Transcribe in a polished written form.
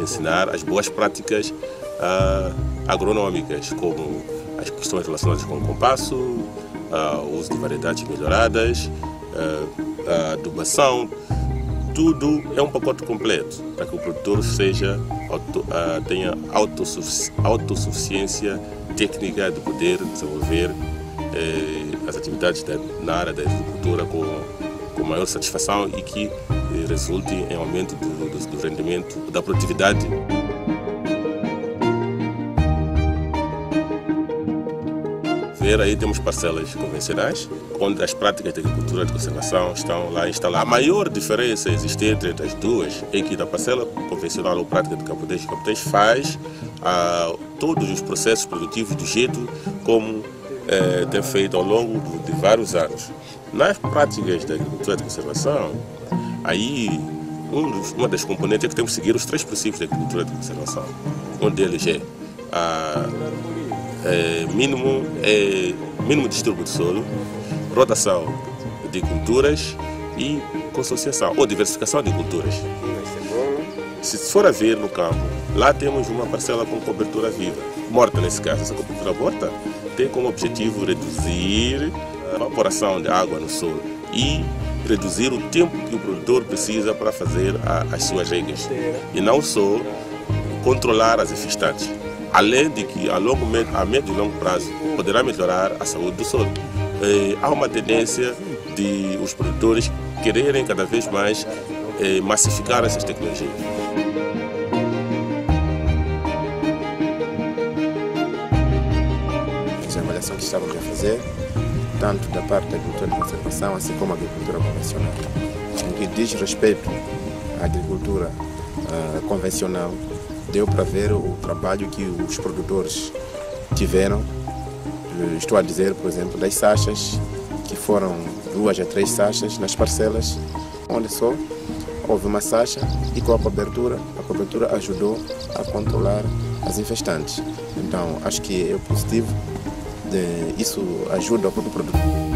ensinar as boas práticas agronômicas, como as questões relacionadas com o compasso, o uso de variedades melhoradas, a adubação. Tudo é um pacote completo para que o produtor tenha autossuficiência técnica de poder desenvolver as atividades na área da agricultura com maior satisfação e que resulte em aumento do rendimento, da produtividade. Aí temos parcelas convencionais, onde as práticas de agricultura de conservação estão lá instaladas. A maior diferença existente entre as duas é que na parcela convencional ou prática de Campo 10, Campo 10 faz todos os processos produtivos do jeito como tem feito ao longo de vários anos. Nas práticas da agricultura de conservação, aí uma das componentes é que temos que seguir os 3 princípios da agricultura de conservação. Um deles é mínimo distúrbio de solo, rotação de culturas e consociação ou diversificação de culturas. Se for a ver no campo, lá temos uma parcela com cobertura viva, morta nesse caso. Essa cobertura morta tem como objetivo reduzir a evaporação de água no solo e reduzir o tempo que o produtor precisa para fazer as suas regas. E não só controlar as infestantes. Além de que a médio e longo prazo poderá melhorar a saúde do solo. Há uma tendência de os produtores quererem cada vez mais massificar essas tecnologias. A avaliação que estávamos a fazer, tanto da parte da agricultura de conservação, assim como a agricultura convencional. No que diz respeito à agricultura convencional, deu para ver o trabalho que os produtores tiveram, estou a dizer, por exemplo, das sachas, que foram 2 a 3 sachas nas parcelas, onde só houve uma sacha e com a cobertura ajudou a controlar as infestantes. Então, acho que é positivo, isso ajuda o próprio produtor.